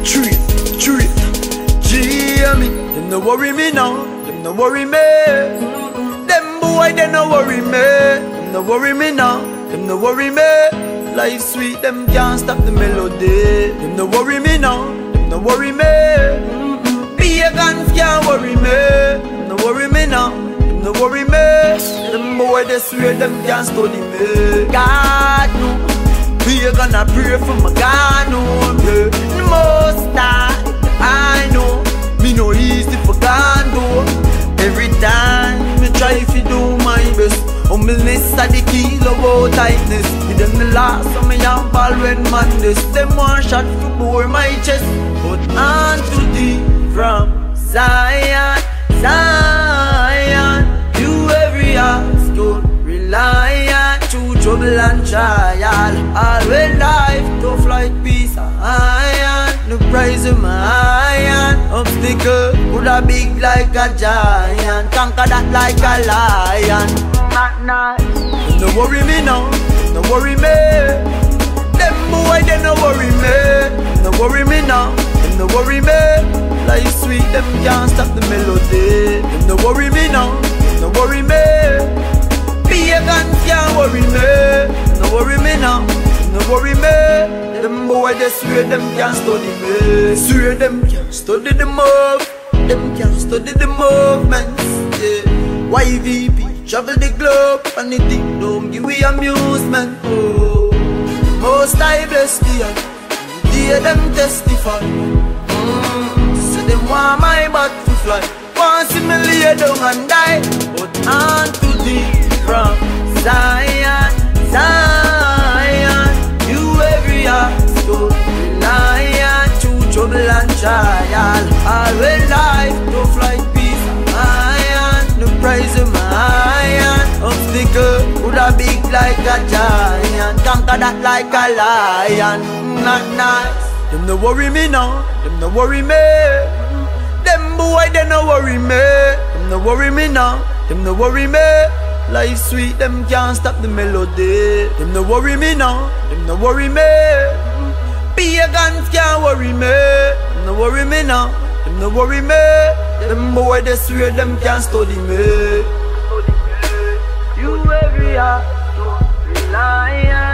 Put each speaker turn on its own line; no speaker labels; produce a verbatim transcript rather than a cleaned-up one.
Treat, treat, G-me. Them no worry me now, them no worry me. Them boy, they no worry me. Them no worry me now, them no worry me. Life sweet, them can't stop the melody. Them no worry me now, them no worry me. Pagans can't worry me. Them no worry me now, them no worry me. Them boy, they swear them can't study me. God no. We gonna pray for my God, no, yeah. The most high, I know. Me no easy for God, though. Every time me try to do my best. Humbleness are the key of all tightness. With them the last of me young ball when man this. Them one shot to bore my chest. But on to thee from Zion, Zion. You every ask to rely on. Through trouble and trial. Always life tough like peace and iron. The price of my iron. Obstacle coulda big like a giant. Conquer that like a lion. Not nice. No worry me now, no worry me. Them boy they no worry me. No worry me now, them no worry me. Life sweet, them can't stop the melody. Them no worry me now, no worry me. Pagans can't worry me. No worry me now, no worry me. Them boy they swear them can't study me. Swear them can't study the move. Them can't study the movements, yeah. Y V P travel the globe and the thing don't give we amusement. Oh, most I bless the earth. Hear them testify. Mm, so them want my butt to fly. Want see me lay down and die. But on to thee from Zion, Zion. You every heart so reliant. Through trouble and trial. Always life tough like peace and iron. The price of my iron. Obstacle coulda big like a giant. Conquer that like a lion. Not nice. Them no worry me now, them no worry me. Them boy they no worry me. Them no worry me now, them no worry me. Life sweet, them can't stop the melody. Them no worry me now, them no worry me. Pagans can't worry me. Them no worry me now, them no worry me. Them boy they swear them can't study me. You every heart so reliant.